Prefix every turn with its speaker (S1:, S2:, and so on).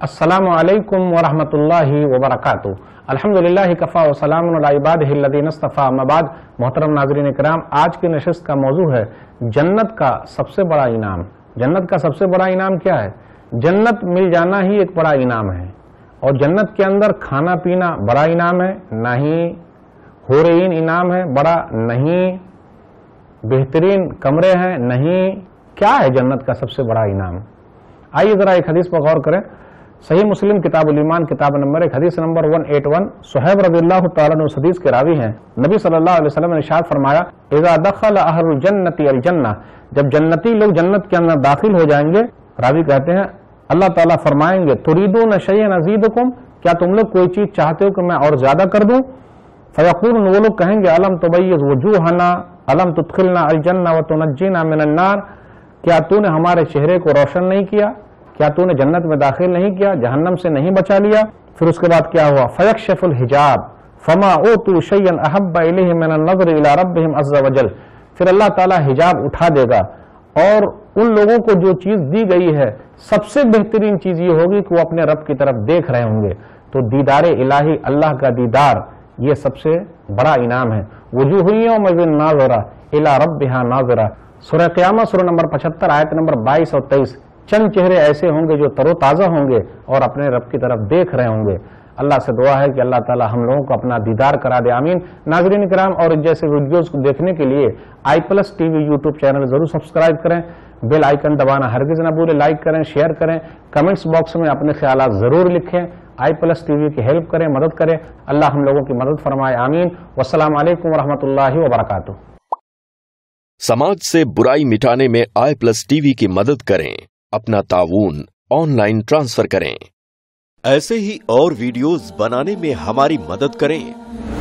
S1: अस्सलामु अलैकुम वरहमतुल्लाहि वबरकातुहू। अल्हम्दुलिल्लाहि कफ़ा व सलामुन अला इबादिहि अल्लज़ीना इस्तफ़ा। अम्मा बाद, मोहतरम नाज़रीन इकराम, आज की नशिस्त का मौजू है जन्नत का सबसे बड़ा इनाम। जन्नत का सबसे बड़ा इनाम क्या है? जन्नत मिल जाना ही एक बड़ा इनाम है। और जन्नत के अंदर खाना पीना बड़ा इनाम है, नहीं हुरैन इनाम है बड़ा, नहीं बेहतरीन कमरे हैं, नहीं। क्या है जन्नत का सबसे बड़ा इनाम? आइए जरा एक हदीस पर गौर करें। सही मुस्लिम किताबुल ईमान किताब नंबर 1 हदीस नंबर 181। सुहैब रज़ियल्लाहु तआला अन्हु हदीस के रावी हैं। नबी सल्लल्लाहु अलैहि वसल्लम ने इरशाद फरमाया, इज़ा दखल अहलुल जन्नति अल जन्नह, जब जन्नती लोग जन्नत के अंदर दाखिल हो जाएंगे, रावी कहते हैं अल्लाह ताला फरमाएंगे, तुरीदून शैअन अज़ीदुकुम, क्या तुम लोग कोई चीज चाहते हो कि मैं और ज्यादा कर दूं? फयक़ूलून, वो लोग कहेंगे, अलम तुबय्यिज़ वजूहना अलम तुदखिलना अल जन्नह व तुनज्जीना मिनन नार, क्या तूने हमारे चेहरे को रोशन नहीं किया? क्या तूने जन्नत में दाखिल नहीं किया, जहन्नम से नहीं बचा लिया? फिर उसके बाद क्या हुआ? फयक्शफुल हिजाब फमा ऊतू शैअन अहब्ब इलैहिम मिनन नज़र इला रब्बिहिम अज़्ज़ वजल, फिर अल्लाह ताला हिजाब उठा देगा और उन लोगों को जो चीज दी गई है सबसे बेहतरीन चीज ये होगी कि वो अपने रब की तरफ देख रहे होंगे। तो दीदार इलाही, अल्लाह का दीदार, ये सबसे बड़ा इनाम है। वजूह यौमइज़िन नाज़िरा इला रब्बिहा नाज़िरा। सूरह क़यामत सूरह नंबर 75 आयत नंबर 22 और 23। चंद चेहरे ऐसे होंगे जो तरोताज़ा होंगे और अपने रब की तरफ देख रहे होंगे। अल्लाह से दुआ है कि अल्लाह ताला हम लोगों को अपना दीदार करा दे, आमीन। नाज़रीन किराम, और जैसे वीडियोस को देखने के लिए iPlus TV यूट्यूब चैनल जरूर सब्सक्राइब करें, बेल आइकन दबाना हरगिज न भूलें, लाइक करें, शेयर करें, कमेंट्स बॉक्स में अपने ख्यालात जरूर लिखें, iPlus TV की हेल्प करें, मदद करें। अल्लाह हम लोगों की मदद फरमाए, आमीन। वस्सलामु अलैकुम वरहमतुल्लाहि वबरकातुहू।
S2: समाज से बुराई मिटाने में iPlus TV की मदद करें, अपना ताऊन ऑनलाइन ट्रांसफर करें।
S3: ऐसे ही और वीडियोस बनाने में हमारी मदद करें।